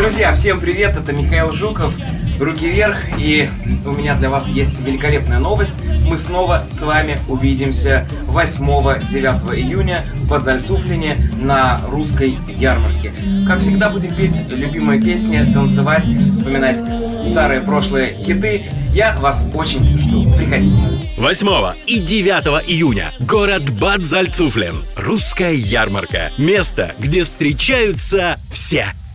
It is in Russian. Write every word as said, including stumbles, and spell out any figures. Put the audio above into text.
Друзья, всем привет, это Михаил Жуков, руки вверх, и у меня для вас есть великолепная новость. Мы снова с вами увидимся восьмого-девятого июня в Бад Зальцуфлине на русской ярмарке. Как всегда, будем петь любимые песни, танцевать, вспоминать старые прошлые хиты. Я вас очень жду. Приходите. восьмого и девятого июня. Город Бад Зальцуфлин. Русская ярмарка. Место, где встречаются все.